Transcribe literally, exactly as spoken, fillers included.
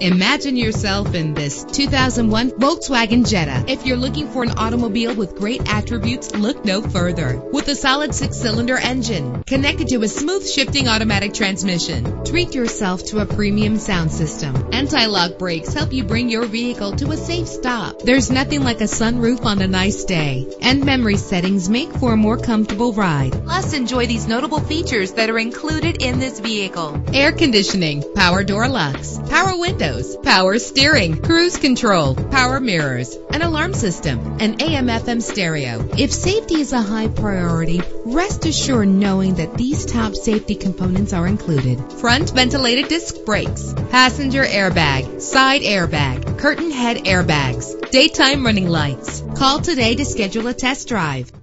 Imagine yourself in this two thousand one Volkswagen Jetta. If you're looking for an automobile with great attributes, look no further. With a solid six-cylinder engine connected to a smooth shifting automatic transmission, treat yourself to a premium sound system. Anti-lock brakes help you bring your vehicle to a safe stop. There's nothing like a sunroof on a nice day, and memory settings make for a more comfortable ride. Plus, enjoy these notable features that are included in this vehicle: air conditioning, power door locks, power windows, power steering, cruise control, power mirrors, an alarm system, an A M F M stereo. If safety is a high priority, rest assured knowing that these top safety components are included: front ventilated disc brakes, passenger airbag, side airbag, curtain head airbags, daytime running lights. Call today to schedule a test drive.